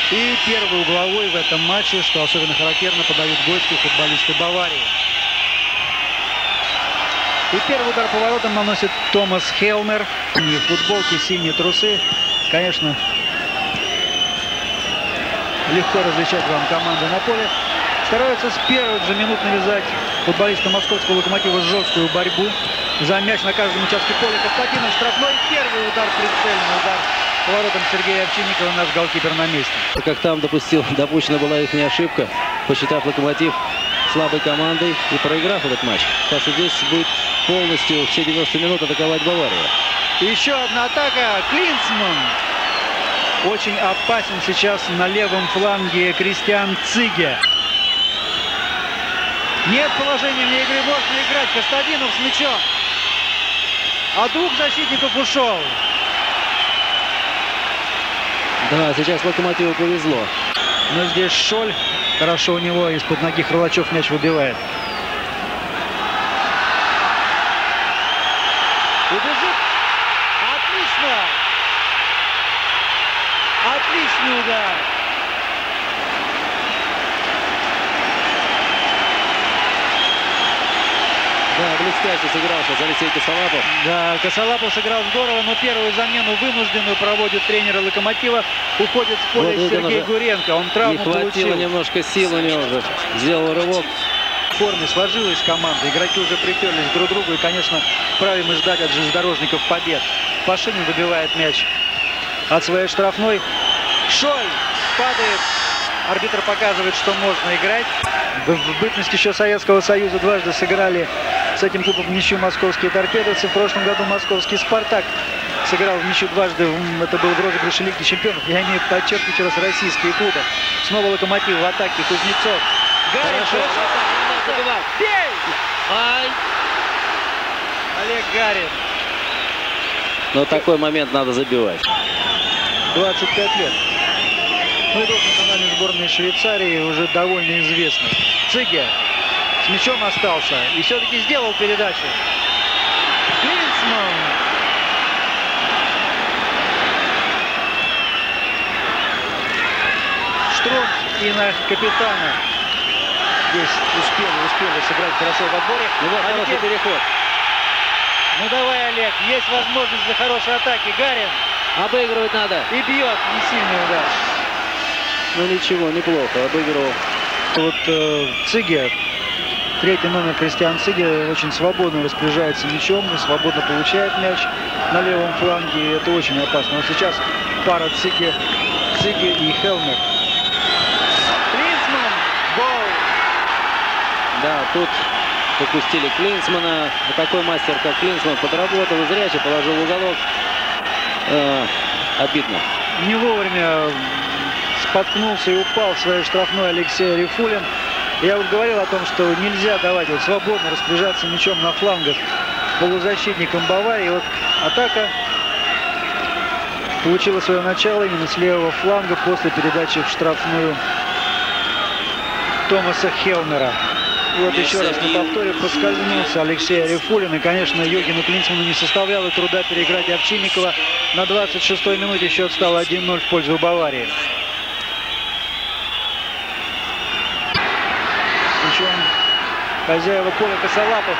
И первый угловой в этом матче, что особенно характерно, подают гости футболисты Баварии. И первый удар по воротам наносит Томас Хелмер. Синие футболки, синие трусы. Конечно, легко различать вам команды на поле. Стараются с первых же минут навязать футболистам московского «Локомотива» жесткую борьбу за мяч на каждом участке поля. Костадинов штрафной. Первый удар, прицельный удар по воротам Сергея Овчинникова. Наш голкипер на месте. Как там допущена была их ошибка, посчитав «Локомотив» слабой командой и проиграв этот матч. Так что здесь будет полностью все 90 минут атаковать Бавария. Еще одна атака. Клинсман. Очень опасен сейчас на левом фланге Кристиан Циге. Нет положения вне игры, можно играть. Костадинов с мячом. А двух защитников ушел. Да, сейчас «Локомотиву» повезло. Но здесь Шоль. Хорошо у него из-под ноги Хролачев мяч выбивает. Убежит. Отлично. Отличный удар. Да, блестяще сыграл сейчас Алексей Косолапов. Да, Косолапов сыграл здорово, но первую замену вынужденную проводит тренера «Локомотива». Уходит с поля Вот Сергей Гуренко. Он травму не хватило получил. немножко сил у него уже. Сделал рывок. В форме сложилась команда. Игроки уже приперлись друг к другу. И, конечно, вправе мы ждать от железнодорожников побед. Пашинин выбивает мяч от своей штрафной. Шоль падает. Арбитр показывает, что можно играть. В бытность еще Советского Союза дважды сыграли с этим клубом в ничью московские торпедовцы. В прошлом году московский «Спартак» сыграл в ничью дважды. Это был в розыгрыше Лиги чемпионов. Я имею подчеркнуть еще раз российские клубы. Снова «Локомотив» в атаке. Кузнецов. Гарин. Бей! Ай! Олег Гарин. Но такой момент надо забивать. 25 лет. Ну, игрок национальной сборной Швейцарии уже довольно известный. Циге с мячом остался и все-таки сделал передачу. Клинсман. Штрум и на капитана. Здесь успели сыграть хорошо в отборе. Ну вот хороший переход. Ну давай, Олег, есть возможность для хорошей атаки. Гарин. Обыгрывать надо. И бьет. Не сильный удар. Ну ничего, неплохо, обыгрывал. Вот Циге, третий номер Кристиан Циге, очень свободно распоряжается мячом и свободно получает мяч на левом фланге. И это очень опасно. Но сейчас пара Циге и Хелмер. Клинсман. Гол. Да, тут попустили Клинсмана. Вот такой мастер, как Клинсман, подработал зрячий, положил в уголок. Обидно. Не вовремя споткнулся и упал в своей штрафной Алексей Рифулин. Я вот говорил о том, что нельзя давать вот свободно распоряжаться мячом на флангах полузащитникам Баварии. И вот атака получила свое начало именно с левого фланга после передачи в штрафную Томаса Хелмера. И вот еще раз на повторе поскользнулся Алексей Рифулин. И, конечно, Йогину Клинсману не составляло труда переиграть Овчинникова. На 26-й минуте счет стал 1-0 в пользу Баварии. Хозяева поля Косолапов.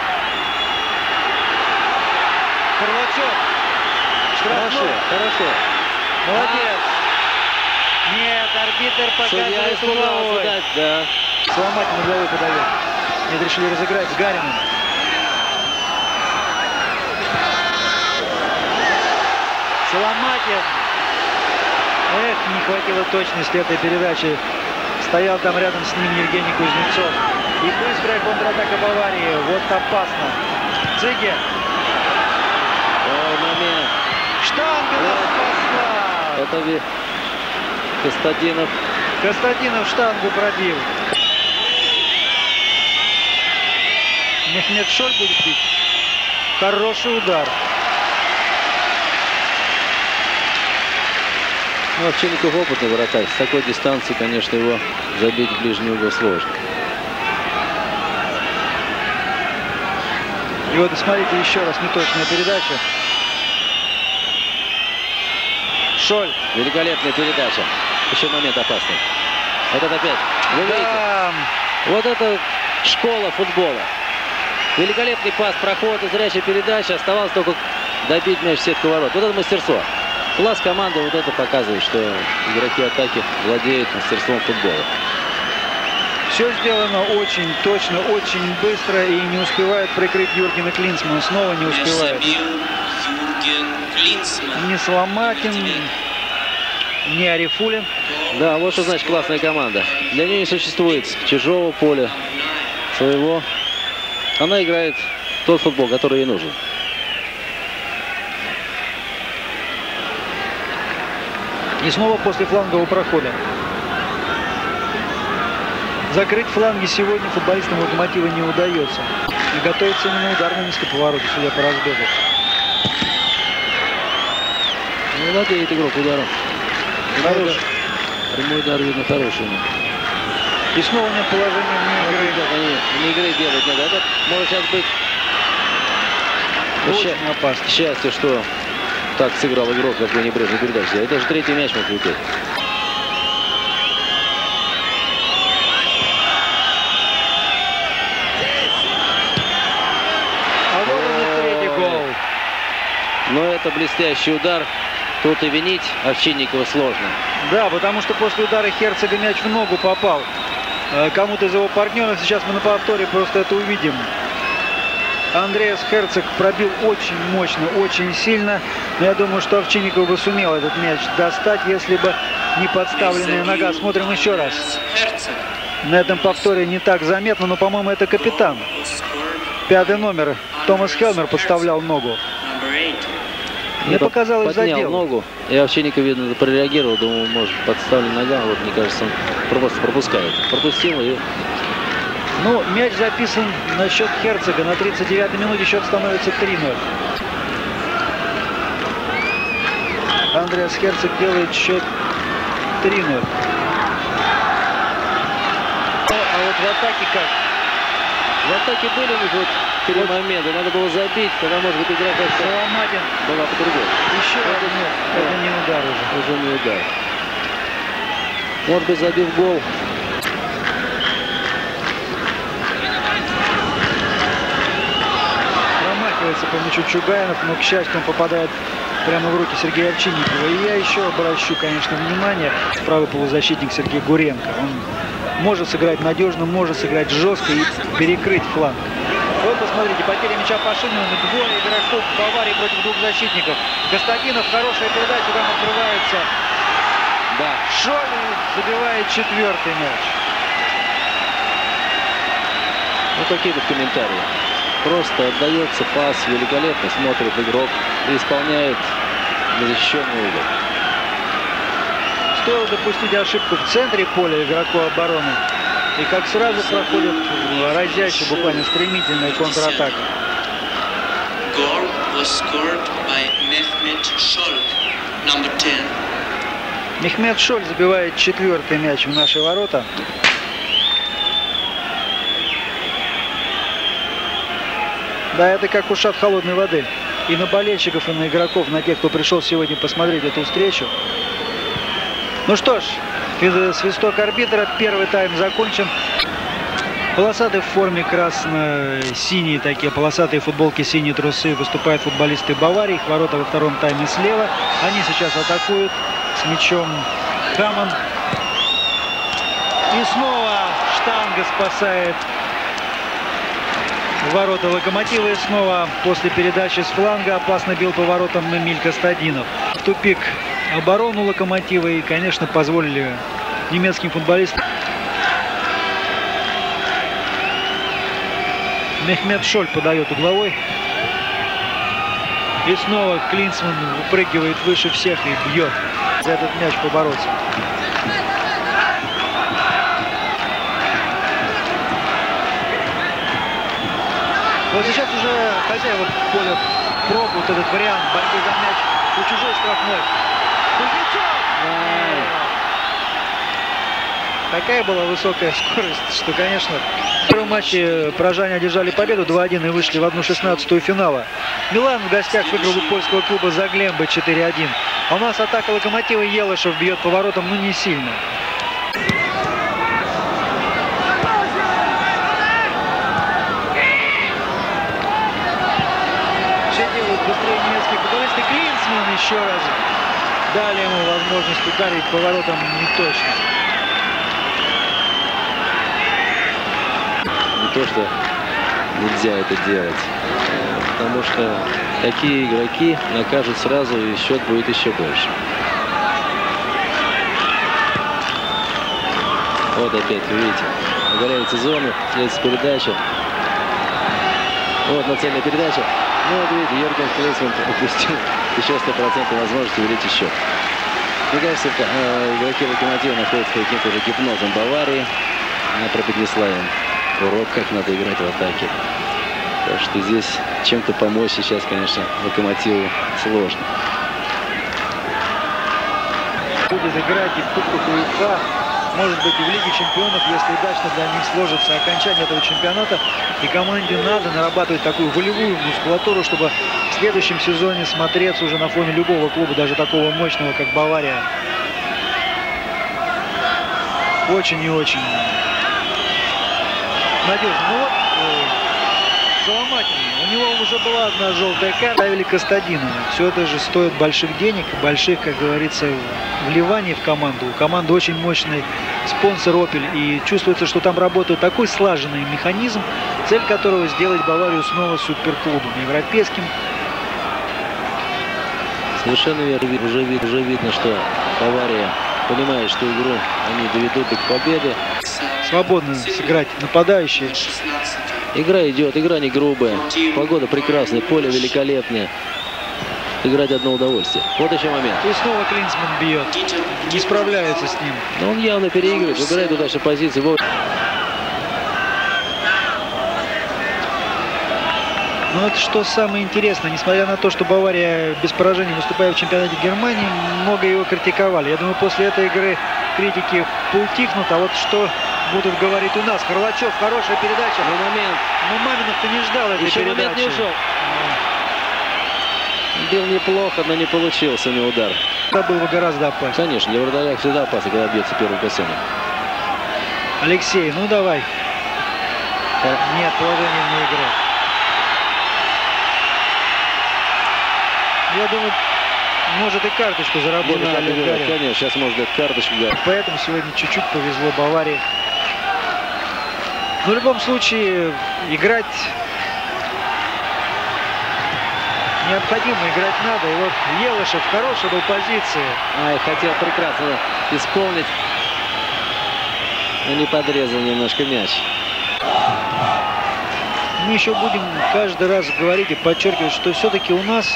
Хролачев. Штрафной. Хорошо. Молодец. Нет, арбитр показывает угловой. Да. Сломать на угловой подает. Нет, решили разыграть с Гариным. Соломатин. Эх, не хватило точности этой передачи. Стоял там рядом с ним Евгений Кузнецов. И быстрая контратака Баварии. Вот опасно. Циге. Ой, момент. Штанга нас спасла. Это Костадинов. Костадинов штангу пробил. Мехмед Шоль будет бить. Хороший удар. Ну, Овчинников опытный вратарь. С такой дистанции, конечно, его забить в ближний угол сложно. И вот смотрите, еще раз неточная передача. Шоль. Великолепная передача. еще момент опасный. Этот опять. Вы видите? Да. Вот это школа футбола. Великолепный пас, проход и зрячая передача. Оставалось только добить мяч в сетку ворот. Вот это мастерство. Класс команды вот это показывает, что игроки атаки владеют мастерством футбола. Все сделано очень точно, очень быстро, и не успевает прикрыть Юргена Клинсмана. Снова не успевает. Не Соломатин, не Арифулин. Да, вот что значит классная команда. Для нее не существует чужого поля, своего. Она играет тот футбол, который ей нужен. И снова после флангового прохода. Закрыть фланги сегодня футболистам Локомотива не удается. И готовится именно удар на низкоповороту, судя по разбегу. Не владеет игрок ударом. Хороший. Прямой удар, видно, хороший. И снова нет положения вне игры. Они игры делать надо. Это может сейчас быть очень опасно. Счастье, что так сыграл игрок, какой небрежный передач. Это же третий мяч мог лететь. А вот он и третий гол. Но это блестящий удар. Тут и винить Овчинникова сложно. Да, потому что после удара Херцога мяч в ногу попал кому-то из его партнеров. Сейчас мы на повторе просто это увидим. Андреас Херцог пробил очень мощно, очень сильно. Но я думаю, что Овчинников бы сумел этот мяч достать, если бы не подставленная нога. Смотрим еще раз. На этом повторе не так заметно, но, по-моему, это капитан. 5-й номер. Томас Хелмер подставлял ногу. Мне показалось, задел ногу. И Овчинников, видно, прореагировал. Думал, может, подставлена нога. Вот, мне кажется, он просто пропускает. Пропустил и... Ну, мяч записан на счет Херцога. На 39-й минуте счет становится 3-0. Андреас Херцог делает счет 3-0. А вот в атаке как? В атаке были у них вот 3 момента. Надо было забить, тогда, может быть, игра как-то Соломатин была по-другому. еще один. Нет, это не удар уже. Уже не удар. Может быть, забив гол. Промахивается по мячу Чугаинов, но, к счастью, он попадает прямо в руки Сергея Овчинникова. И я еще обращу, конечно, внимание, правый полузащитник Сергей Гуренко. Он может сыграть надежно, может сыграть жестко и перекрыть фланг. Вот посмотрите, потеря мяча Пашинина, двое игроков Баварии против двух защитников. Гостадинов, хорошая передача, там открывается. Да. Шоль забивает 4-й мяч. Вот такие вот комментарии. Просто отдается пас, великолепно смотрит игрок и исполняет незащищенный угол. Стоило допустить ошибку в центре поля игроку обороны. И как сразу проходит разящая, буквально стремительная контратака. Goal was scored by Mehmet Şol, number 10. Мехмед Шоль забивает 4-й мяч в наши ворота. Да, это как ушат холодной воды. И на болельщиков, и на игроков, на тех, кто пришел сегодня посмотреть эту встречу. Ну что ж, свисток арбитра. Первый тайм закончен. Полосатые в форме красно-синие, такие полосатые футболки, синие трусы выступают футболисты Баварии. Их ворота во втором тайме слева. Они сейчас атакуют с мячом Хаман. И снова штанга спасает ворота Локомотива. И снова после передачи с фланга опасно бил по воротам Эмиль Костадинов. Тупик оборону Локомотива и, конечно, позволили немецким футболистам. Мехмед Шоль подает угловой. И снова Клинсман выпрыгивает выше всех и бьет за этот мяч побороться. Вот сейчас уже хозяева поля пробуют этот вариант борьбы за мяч у чужой штрафной. Кузнецов! Такая была высокая скорость, что, конечно, в первом матче поражане одержали победу 2-1 и вышли в 1/16 финала. Милан в гостях выиграл у польского клуба Заглембы 4-1. А у нас атака Локомотива, Елышев бьет по воротам, но не сильно. Все делают быстрее немецкие футболисты. Клинсман еще раз дали ему возможность ударить по воротам не точно. Не то, что нельзя это делать, потому что такие игроки накажут сразу, и счет будет еще больше. Вот опять, вы видите, ударяется зону, следует передача. Вот нацельная передача. Ну, вот видите, Йорген Клинсман упустил еще 100% возможности увеличить счет. Мне кажется, игроки Локомотива находятся под каким-то уже гипнозом Баварии. Она преподнесла им урок, как надо играть в атаке. Так что здесь чем-то помочь сейчас, конечно, Локомотиву сложно. Будет играть и в Кубках УЕФА, может быть, и в Лиге чемпионов, если удачно для них сложится окончание этого чемпионата. И команде надо нарабатывать такую волевую мускулатуру, чтобы в следующем сезоне смотреться уже на фоне любого клуба, даже такого мощного, как Бавария. Очень и очень надежно. Ну вот, Соломатин, у него уже была одна желтая карта, ставили Костадинова. Все это же стоит больших денег, больших, как говорится, вливаний в команду. У команды очень мощный спонсор Opel, и чувствуется, что там работает такой слаженный механизм, цель которого сделать Баварию снова суперклубом европейским. Совершенно верно. Уже видно, что Бавария понимает, что игру они доведут к победе. Свободно сыграть нападающие. Игра идет, игра не грубая. Погода прекрасная, поле великолепное. Играть одно удовольствие. Вот еще момент. И снова Клинсман бьет. Не справляется с ним. Но он явно переигрывает, выбирает удачную позицию. Но это что самое интересное, несмотря на то, что Бавария без поражений выступает в чемпионате Германии, много его критиковали. Я думаю, после этой игры критики поутихнут, а вот что будут говорить у нас. Харлачев, хорошая передача. Ну, момент. Но Маминов-то не ждал этой еще передачи. Момент не ушел. Бил неплохо, но не получился у него удар. Это было бы гораздо опаснее. Конечно, для вратаря всегда опасно, когда бьется первым касанием. Алексей, ну давай. Нет, положение не играет. Я думаю, может и карточку заработать. Конечно, сейчас может дать карточку. Да. Поэтому сегодня чуть-чуть повезло Баварии. Но в любом случае играть необходимо, играть надо. И вот Елышев в хорошей был позиции. Хотел прекрасно исполнить, но не подрезал немножко мяч. Мы еще будем каждый раз говорить и подчеркивать, что все-таки у нас...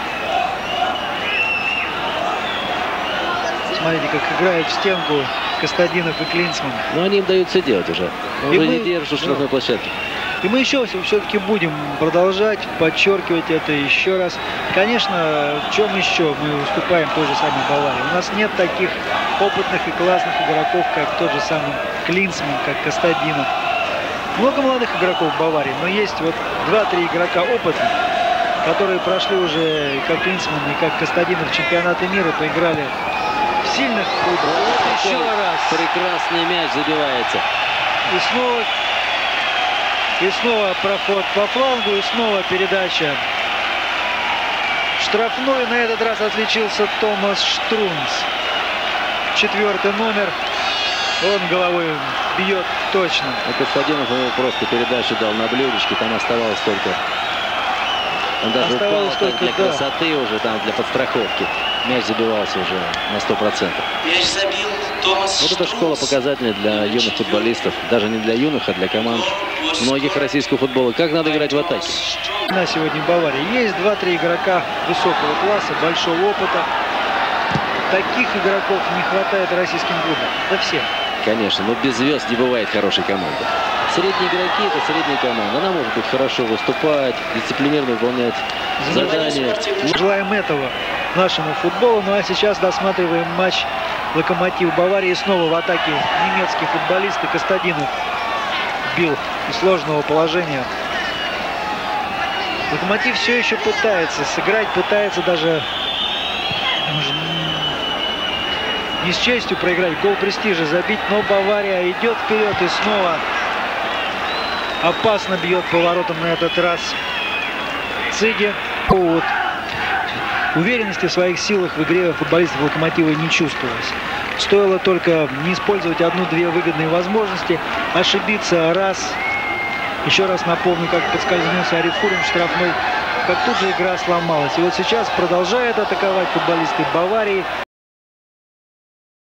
Смотрите, как играют в стенку Костадинов и Клинсман. Но они им дают все делать уже. И уже мы... не держат штрафной площадке. И мы еще все-таки будем продолжать подчеркивать это еще раз. Конечно, в чем еще мы выступаем той же самой Баварии. У нас нет таких опытных и классных игроков, как тот же самый Клинсман, как Костадинов. Много молодых игроков в Баварии, но есть вот 2-3 игрока опытных, которые прошли уже и как Клинсман, и как Костадинов чемпионаты мира, поиграли в сильных клубах. Вот еще раз. Прекрасный мяч забивается. И снова проход по флангу, и снова передача. Штрафной, на этот раз отличился Томас Штрунц. 4-й номер. Он головой бьет точно. Костадинов ему просто передачу дал на блюдечке, там оставалось только... Он даже упал для красоты уже, там для подстраховки. Мяч забивался уже на 100%. Мяч забил Томас Вот эта школа показательная для юных футболистов. Даже не для юных, а для команд многих российского футбола. Как надо играть в атаке? На сегодня в Баварии есть 2-3 игрока высокого класса, большого опыта. Таких игроков не хватает российским клубам. Да всем. Конечно, но без звезд не бывает хорошей команды. Средние игроки – это средняя команда. Она может быть хорошо выступать, дисциплинированно выполнять задания. Желаем этого нашему футболу. Ну а сейчас досматриваем матч Локомотив Баварии. Снова в атаке немецкий футболист Костадинов бил из сложного положения. Локомотив все еще пытается сыграть, пытается даже не с честью проиграть, гол престижа забить, но Бавария идет вперед и снова опасно бьет поворотом на этот раз Циги. Вот. Уверенности в своих силах в игре футболистов Локомотива не чувствовалось. Стоило только не использовать одну-две выгодные возможности, ошибиться раз. Еще раз напомню, как подскользнулся Арифурин в штрафной, как тут же игра сломалась. И вот сейчас продолжают атаковать футболисты Баварии.